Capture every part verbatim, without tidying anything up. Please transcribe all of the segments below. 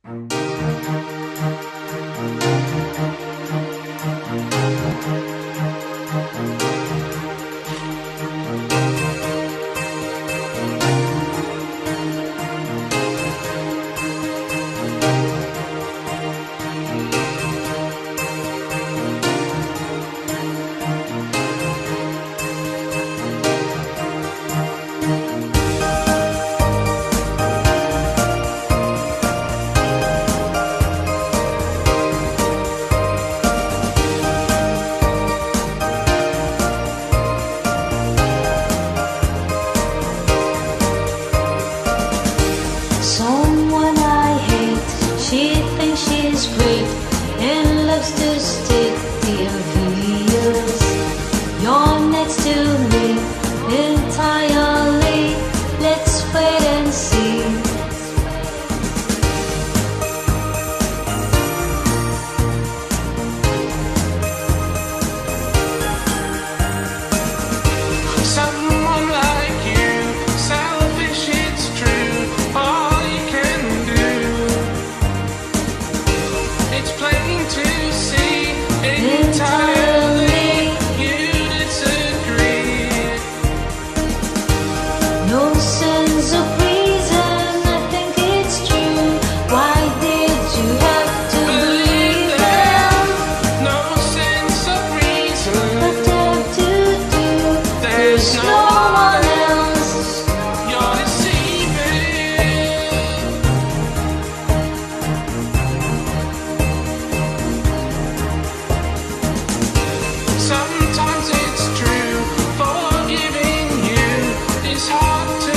Someone I hate, she thinks she's great and loves to stick the obvious. You're next to me entirely. Let's wait and see. Someone like you, selfish, it's true. All you can do, it's plain to see entirely. You disagree. No sense of reason, I think it's true. Why did you have to believe them? No sense of reason. What have to do? There's There's no no one else. You're deceiving. Sometimes it's true, forgiving you is hard to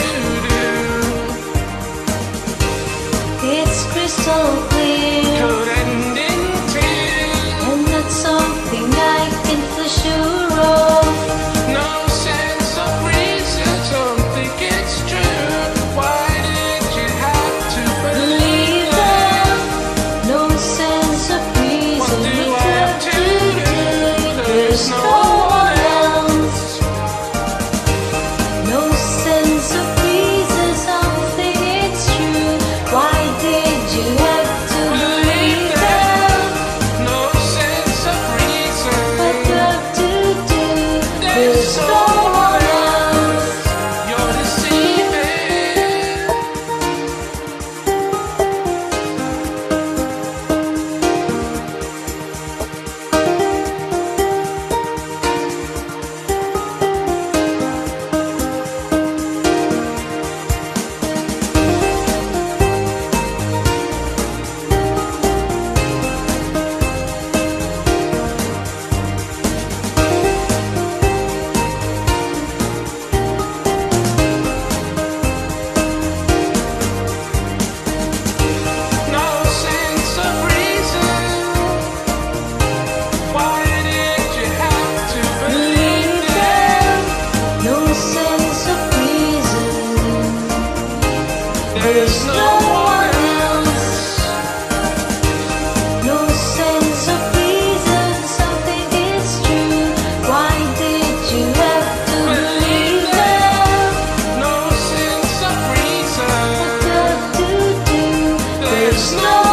do. It's crystal clear, Could end in tears. and that's something I can for sure of. No sense of reason, don't think it's true. Why did you have to believe Believe them? them. No sense of reason. What do we I have have to to do? do. There's There's no no one one else. No sense of reason. Something it's true. Why did you have to believe them? No sense of reason. What you have to do? There's There's no no one one else. else. You're deceiving. No sense of reason. Why did you have to believe Believe them? them. No sense of reason. There's no one else. No sense of reason. Something is true. Why did you have to believe them? No sense of reason. What you have to do? There's There's no